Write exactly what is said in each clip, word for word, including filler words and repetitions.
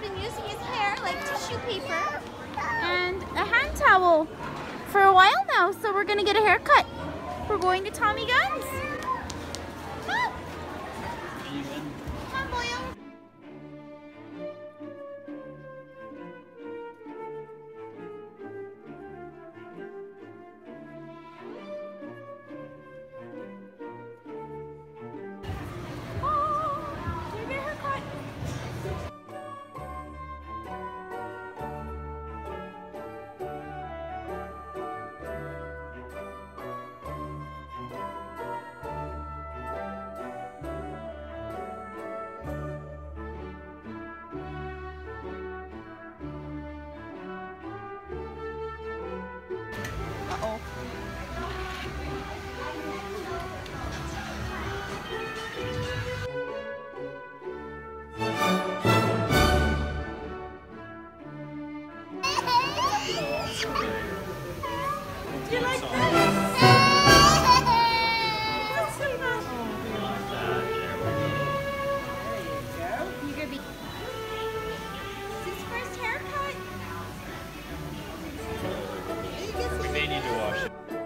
been using his hair like tissue paper and a hand towel for a while now, so we're gonna get a haircut. We're going to Tommy Gunn's. Come on, boyo. Uh-oh. Do you like that? That's so nice. There you go. You're gonna be... Is this first haircut? We may need to wash it.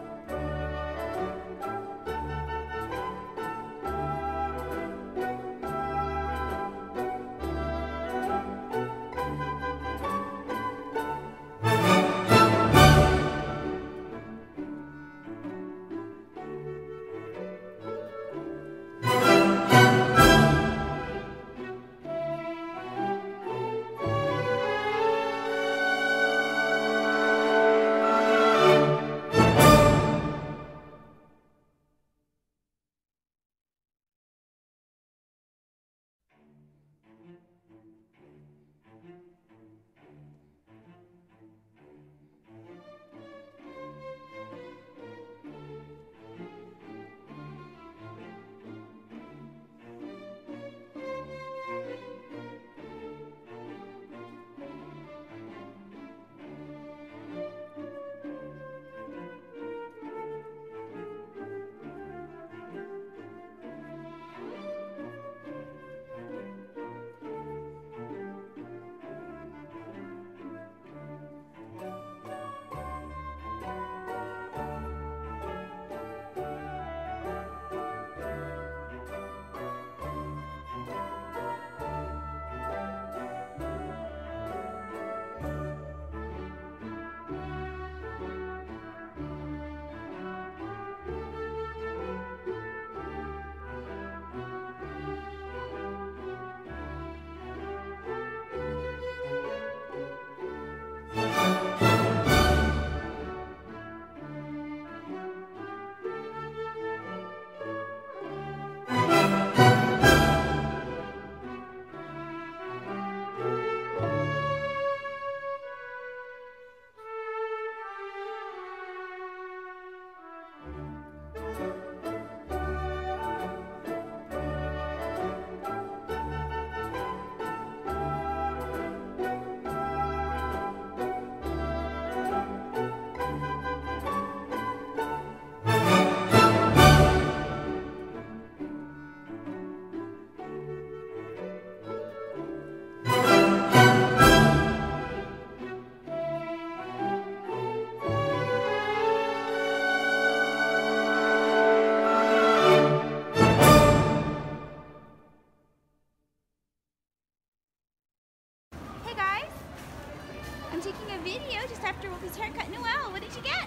After Wolfie's haircut. Noelle, what did you get?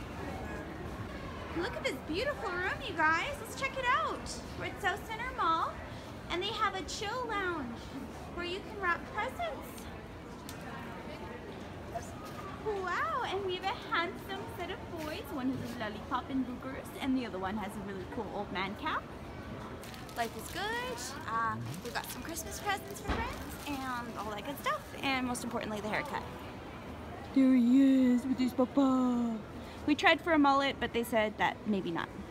Look at this beautiful room, you guys. Let's check it out. We're at South Center Mall, and they have a chill lounge where you can wrap presents. Wow, and we have a handsome set of boys. One has a lollipop and boogers, and the other one has a really cool old man cap. Life is good. Uh, we've got some Christmas presents for friends, and all that good stuff, and most importantly, the haircut. There he is with his papa. We tried for a mullet, but they said that maybe not.